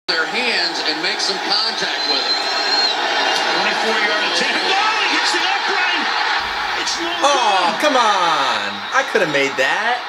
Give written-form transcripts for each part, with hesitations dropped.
their hands and make some contact with it. 24-yard attempt. Oh, he hits the upright. It's no good. Oh, come on. I could have made that.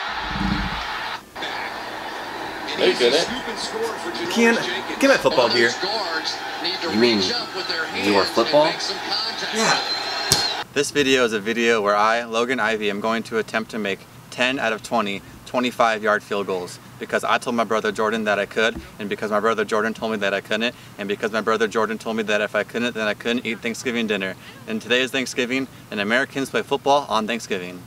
No, you couldn't. Ken, get my football gear. You mean your football? Yeah. This video is a video where I, Logan Ivey, am going to attempt to make 10 out of 20 25-yard field goals because I told my brother Jordan that I could, and because my brother Jordan told me that I couldn't, and because my brother Jordan told me that if I couldn't, then I couldn't eat Thanksgiving dinner. And today is Thanksgiving, and Americans play football on Thanksgiving.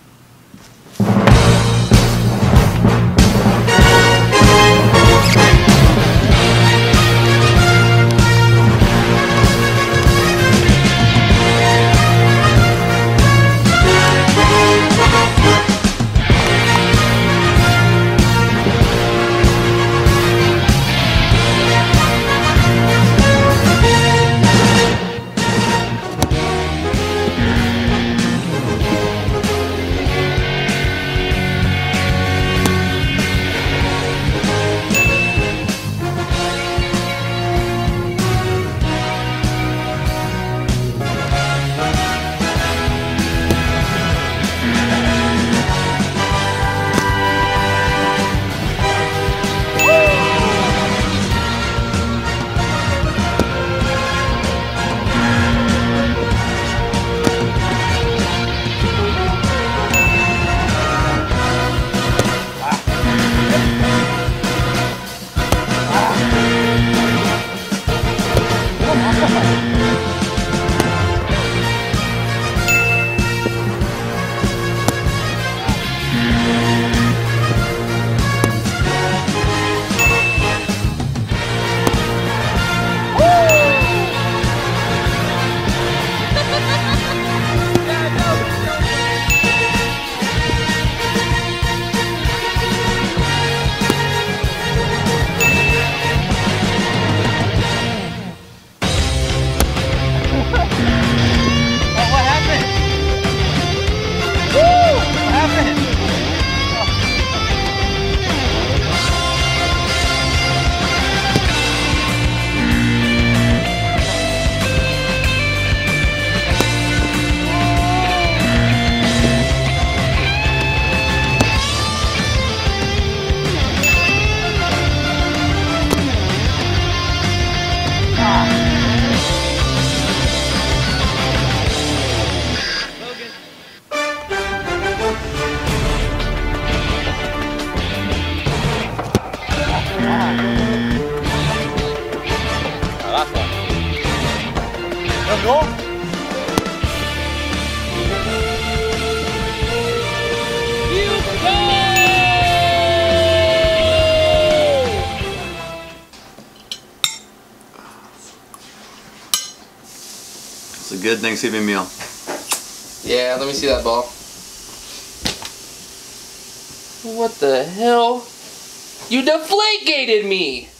Let's go. It's a good Thanksgiving meal. Yeah, let me see that ball. What the hell? You deflategate me!